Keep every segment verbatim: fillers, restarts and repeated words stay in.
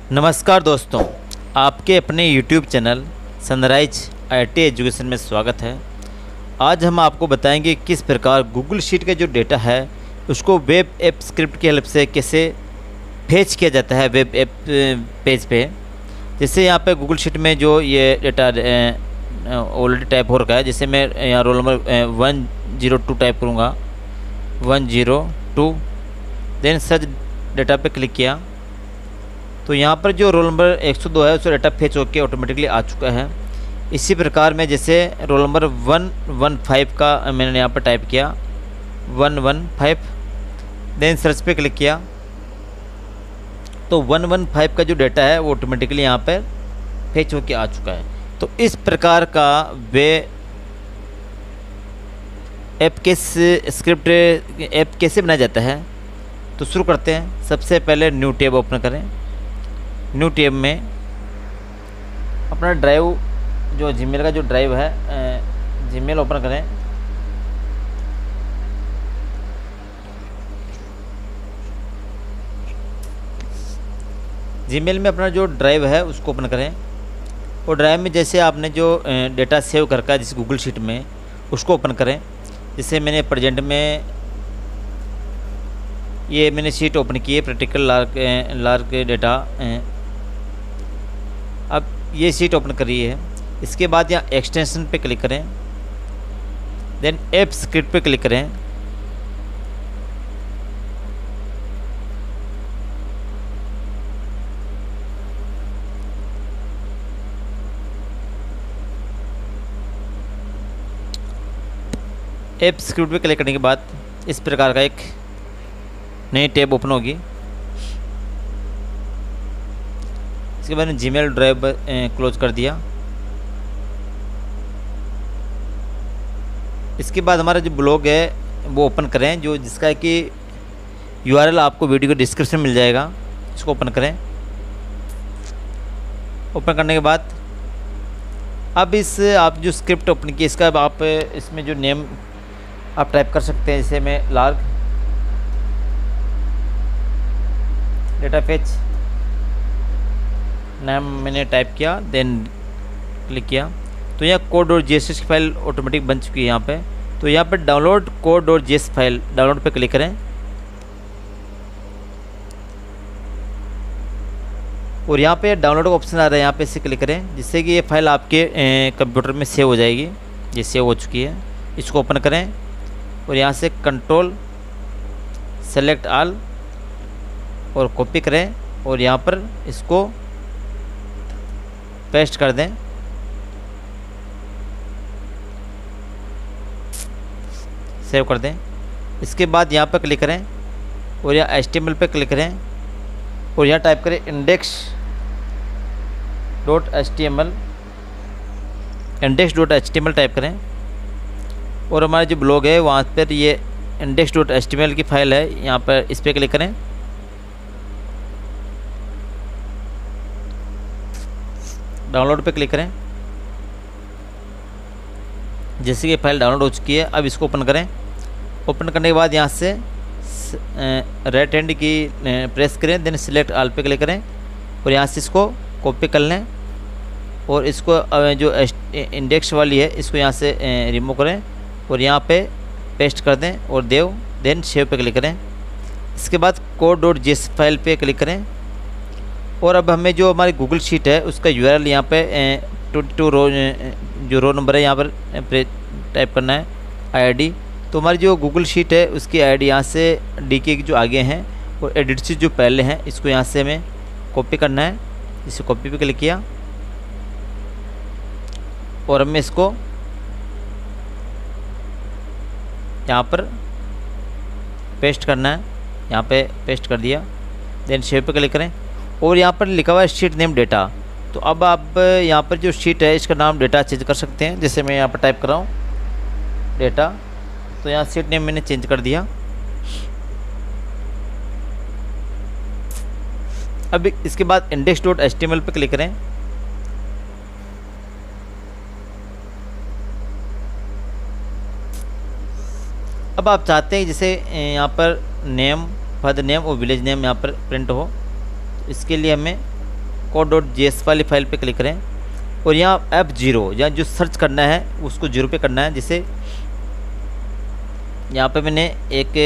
नमस्कार दोस्तों, आपके अपने YouTube channel Sunrise IT education में स्वागत है। आज हम आपको बताएंगे किस प्रकार गूगल शीट का जो डेटा है उसको वेब ऐप स्क्रिप्ट की हेल्प से कैसे फेच किया जाता है वेब ऐप पेज पे। जैसे यहाँ पे गूगल शीट में जो ये डेटा ऑलरेडी टाइप हो रखा है, जैसे मैं यहाँ roll number one zero two type करूँगा, one zero two, then search data पे क्लिक किया तो यहाँ पर जो रोल नंबर एक सौ दो है उसका डाटा फेच होकर ऑटोमेटिकली आ चुका है। इसी प्रकार में जैसे roll number one one five का मैंने यहाँ पर टाइप किया, one one five, then search पे क्लिक किया तो वन वन फाइव का जो डाटा है वो ऑटोमेटिकली यहाँ पर फेच होकर आ चुका है। तो इस प्रकार का वे ऐप के स्क्रिप्ट ऐप कैसे बनाया जाता है तो शुरू करते हैं। सबसे पहले न्यू टैब ओपन करें। न्यू टैब में अपना ड्राइव जो जीमेल का जो ड्राइव है जीमेल ओपन करें। जीमेल में अपना जो ड्राइव है उसको ओपन करें और ड्राइव में जैसे आपने जो डेटा सेव कर रखा जिस गूगल शीट में उसको ओपन करें। जैसे मैंने प्रेजेंट में ये मैंने शीट ओपन की है, प्रैक्टिकल लार्क लार्क डेटा। अब ये शीट ओपन करी है। इसके बाद यहाँ एक्सटेंशन पे क्लिक करें, देन ऐप स्क्रिप्ट पे क्लिक करें। ऐप स्क्रिप्ट पे क्लिक करने के बाद इस प्रकार का एक नई टैब ओपन होगी। इसके बाद जीमेल ड्राइव क्लोज कर दिया। इसके बाद हमारा जो ब्लॉग है वो ओपन करें, जो जिसका कि यूआरएल आपको वीडियो के डिस्क्रिप्शन में मिल जाएगा। इसको ओपन करें। ओपन करने के बाद अब इस आप जो स्क्रिप्ट ओपन की इसका आप इसमें जो नेम आप टाइप कर सकते हैं। जैसे मैं लार्ग डेटा फेच नाम मैंने टाइप किया, देन क्लिक किया तो यहाँ कोड डॉट जी एस एस की फाइल ऑटोमेटिक बन चुकी है यहाँ पे। तो यहाँ पे download code dot G S file download पे क्लिक करें और यहाँ पे डाउनलोड का ऑप्शन आ रहा है, यहाँ पे इसे क्लिक करें जिससे कि ये फाइल आपके कंप्यूटर में सेव हो जाएगी। ये सेव हो चुकी है। इसको ओपन करें और यहाँ से कंट्रोल सेलेक्ट ऑल और कॉपी करें और यहाँ पर इसको पेस्ट कर दें। सेव कर दें। इसके बाद यहाँ पर क्लिक करें और यहाँ एच टी एम एल पे क्लिक करें और यहाँ टाइप करें index dot H T M L index dot H T M L type करें और हमारा जो ब्लॉग है वहाँ पर ये index dot H T M L की फाइल है, यहाँ पर इस पर क्लिक करें। डाउनलोड पे क्लिक करें। जैसे कि फाइल डाउनलोड हो चुकी है, अब इसको ओपन करें। ओपन करने के बाद यहाँ से राइट हैंड की प्रेस करें, देन सिलेक्ट ऑल पे क्लिक करें और यहाँ से इसको कॉपी कर लें और इसको जो इंडेक्स वाली है इसको यहाँ से रिमूव करें और यहाँ पे पेस्ट कर दें और देव देन सेव पे क्लिक करें। इसके बाद code dot G S file पे क्लिक करें और अब हमें जो हमारी गूगल शीट है उसका यूआरएल यहाँ पे ट्वेंटी टू रो जो रो नंबर है यहाँ पर टाइप करना है, आईडी। तो हमारी जो गूगल शीट है उसकी आईडी यहाँ से डी के जो आगे हैं और एडिट से जो पहले हैं इसको यहाँ से हमें कॉपी करना है। इसे कॉपी पे क्लिक किया और हमें इसको यहाँ पर पेस्ट करना है। यहाँ पे पेस्ट कर दिया, देन सेव पे क्लिक करें और यहाँ पर लिखा हुआ है शीट नेम डेटा। तो अब आप यहाँ पर जो शीट है इसका नाम डेटा चेंज कर सकते हैं। जैसे मैं यहाँ पर टाइप कर रहा हूँ डेटा, तो यहाँ शीट नेम मैंने चेंज कर दिया। अब इसके बाद index dot H T M L पर क्लिक करें। अब आप चाहते हैं जैसे यहाँ पर नेम, फादर नेम और विलेज नेम यहाँ पर प्रिंट हो, इसके लिए हमें कोड डॉट जी एस वाली फाइल पे क्लिक करें और यहाँ एफ जीरो या जो सर्च करना है उसको जीरो पे करना है। जैसे यहाँ पे मैंने एक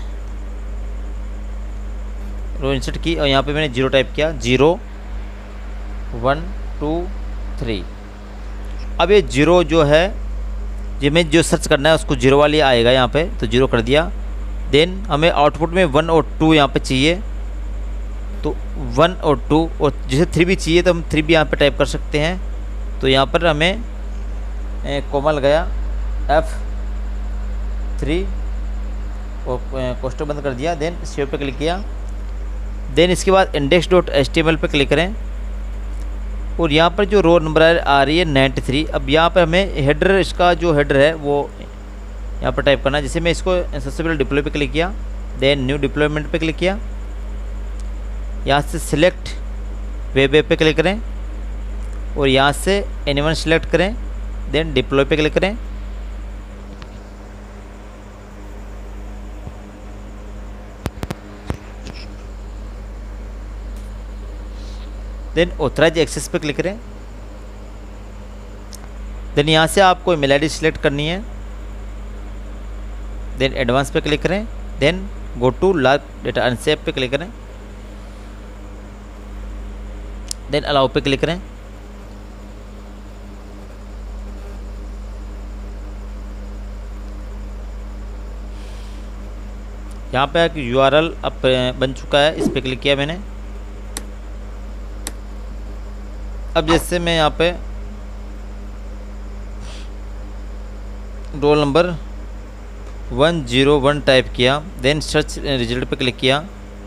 रो इंसर्ट की और यहाँ पे मैंने जीरो टाइप किया, जीरो वन टू थ्री। अब ये जीरो जो है ये में जो सर्च करना है उसको जीरो वाली आएगा यहाँ पे, तो जीरो कर दिया। देन हमें आउटपुट में वन और टू यहाँ पे चाहिए, तो वन और टू, और जैसे थ्री भी चाहिए तो हम थ्री भी यहाँ पे टाइप कर सकते हैं। तो यहाँ पर हमें कोमल गया एफ थ्री और कोष्टक बंद कर दिया। देन सेव पे क्लिक किया। देन इसके बाद index dot H T M L पर क्लिक करें और यहाँ पर जो रो नंबर आ रही है नाइन्टी थ्री। अब यहाँ पर हमें हेडर, इसका जो हेडर है वो यहाँ पर टाइप करना है। जैसे मैं इसको सबसे पहले डिप्लॉय पे क्लिक किया, देन न्यू डिप्लॉयमेंट पे क्लिक किया। यहाँ से सिलेक्ट वेब ऐप पे क्लिक करें और यहाँ से एनीवन सेलेक्ट करें, देन डिप्लॉय पे क्लिक करें। देन ऑथराइज एक्सेस पे क्लिक करें। देन यहाँ से आपको ईमेल आईडी सिलेक्ट करनी है। देन एडवांस पे क्लिक करें। Then go to log data unsafe पे क्लिक करें। देन अलाउ पे क्लिक करें। यहाँ पे एक यू आर एल अब बन चुका है, इस पे क्लिक किया मैंने। अब जैसे मैं यहाँ पे roll number one zero one type किया, देन सर्च रिजल्ट पे क्लिक किया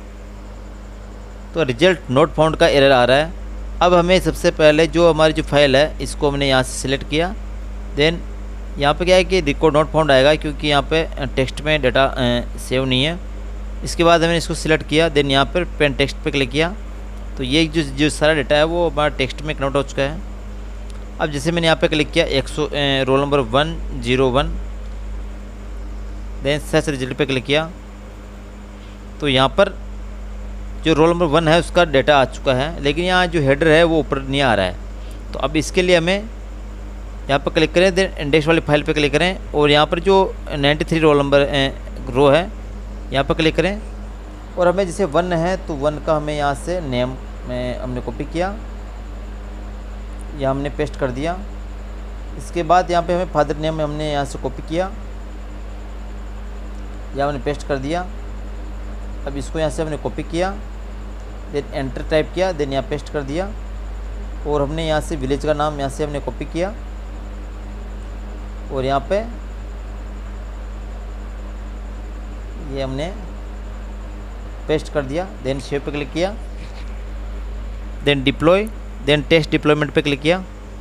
तो रिजल्ट नोट फाउंड का एरर आ रहा है। अब हमें सबसे पहले जो हमारी जो फाइल है इसको हमने यहाँ से सिलेक्ट किया। देन यहाँ पे क्या है कि रिकॉर्ड नोट फाउंड आएगा क्योंकि यहाँ पे टेक्स्ट में डाटा सेव नहीं है। इसके बाद हमने इसको सिलेक्ट किया। देन यहाँ पर पेन टेक्स्ट पे क्लिक किया तो ये जो जो सारा डाटा है वो हमारा टेक्स्ट में कन्वर्ट हो चुका है। अब जैसे मैंने यहाँ पे क्लिक किया एक सौ roll number one zero one, then search result पे क्लिक किया तो यहाँ पर जो रोल नंबर वन है उसका डाटा आ चुका है, लेकिन यहाँ जो हेडर है वो ऊपर नहीं आ रहा है। तो अब इसके लिए हमें यहाँ पर क्लिक करें, देन इंडेक्स वाली फाइल पे क्लिक करें और यहाँ पर जो ninety three roll number row है यहाँ पर क्लिक करें और हमें जैसे वन है तो वन का हमें यहाँ से नेम में हमने कॉपी किया या हमने पेस्ट कर दिया। इसके बाद यहाँ पे हमें फादर नेम में हमने यहाँ से कॉपी किया या हमने पेस्ट कर दिया। अब इसको यहाँ से हमने कॉपी किया, देन एंटर टाइप किया, देन यहाँ पेस्ट कर दिया और हमने यहाँ से विलेज का नाम यहाँ से हमने कॉपी किया और यहाँ पे ये हमने पेस्ट कर दिया। देन सेव पे क्लिक किया, then deploy, then test deployment पे क्लिक किया,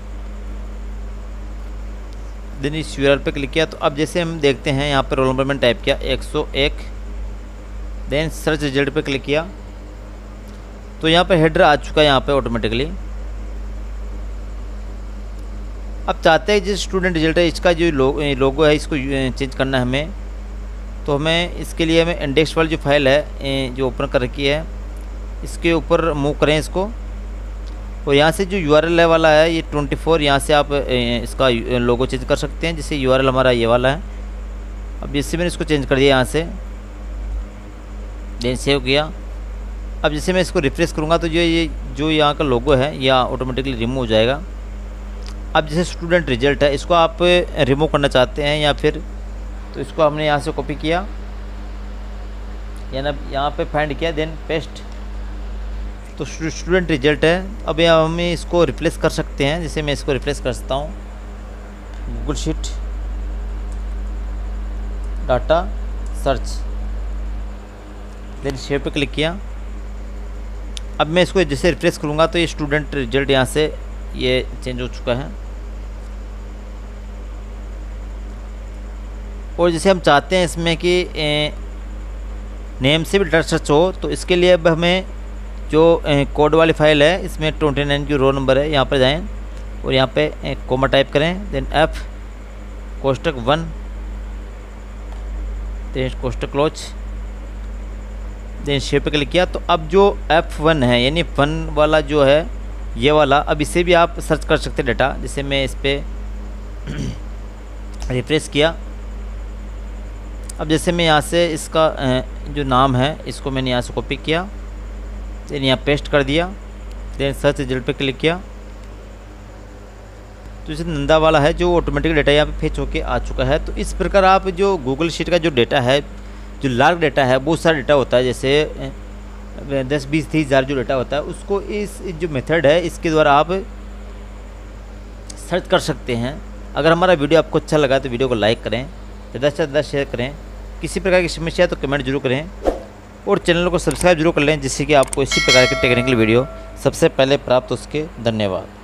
देन इस यूआरएल पे क्लिक किया। तो अब जैसे हम देखते हैं यहाँ पे रोल नंबर मैंने टाइप किया एक सौ एक, देन सर्च रिजल्ट पे क्लिक किया तो यहाँ पे हेडर आ चुका है यहाँ पे ऑटोमेटिकली। अब चाहते हैं जिस स्टूडेंट रिजल्ट है इसका जो लोगो है इसको चेंज करना है हमें, तो हमें इसके लिए हमें इंडेक्स वाली जो फाइल है जो ओपन कर रखी है इसके ऊपर मूव करें इसको और यहाँ से जो यूआरएल वाला है ये ट्वेंटी फोर, यहाँ से आप इसका लोगो चेंज कर सकते हैं। जैसे यूआरएल हमारा ये वाला है, अब इससे मैंने इसको चेंज कर दिया यहाँ से, देन सेव किया। अब जैसे मैं इसको रिफ्रेश करूँगा तो जो ये जो यहाँ का लोगो है यह ऑटोमेटिकली रिमूव हो जाएगा। अब जैसे स्टूडेंट रिजल्ट है इसको आप रिमूव करना चाहते हैं या फिर, तो इसको हमने यहाँ से कॉपी किया या ना यहाँ पे फाइंड किया, देन पेस्ट, तो स्टूडेंट रिजल्ट है। अब यहाँ हम इसको रिप्लेस कर सकते हैं। जैसे मैं इसको रिप्लेस कर सकता हूँ Google sheet data search, then share पे क्लिक किया। अब मैं इसको जैसे रिप्लेस करूँगा तो ये स्टूडेंट रिजल्ट यहाँ से ये चेंज हो चुका है। और जैसे हम चाहते हैं इसमें कि ए, नेम से भी डाटा सर्च हो, तो इसके लिए अब हमें जो ए, कोड वाली फाइल है इसमें ट्वेंटी नाइन की रो नंबर है, यहाँ पर जाएं और यहाँ पे ए, कोमा टाइप करें, देन एफ कोष्टक वन, देन कोष्टक क्लोज, देन शेप पे क्लिक किया। तो अब जो एफ वन है यानी वन वाला जो है ये वाला। अब इसे भी आप सर्च कर सकते हैं डाटा। जैसे मैं इस पर रिफ्रेश किया। अब जैसे मैं यहाँ से इसका जो नाम है इसको मैंने यहाँ से कॉपी किया, देन यहाँ पेस्ट कर दिया, देन सर्च रिजल्ट पे क्लिक किया, तो इसे नंदा वाला है जो ऑटोमेटिक डाटा यहाँ पे फेच होके आ चुका है। तो इस प्रकार आप जो गूगल शीट का जो डाटा है, जो लार्ज डाटा है, बहुत सारा डाटा होता है, जैसे दस बीस तीस हज़ार जो डाटा होता है, उसको इस जो मेथड है इसके द्वारा आप सर्च कर सकते हैं। अगर हमारा वीडियो आपको अच्छा लगा तो वीडियो को लाइक करें, ज़्यादा से ज़्यादा शेयर करें। किसी प्रकार की समस्या है तो कमेंट जरूर करें और चैनल को सब्सक्राइब जरूर कर लें, जिससे कि आपको इसी प्रकार के टेक्निकल वीडियो सबसे पहले प्राप्त हो सके। धन्यवाद।